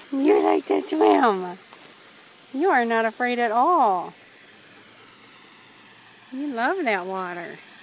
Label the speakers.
Speaker 1: You like to swim. You are not afraid at all. You love that water.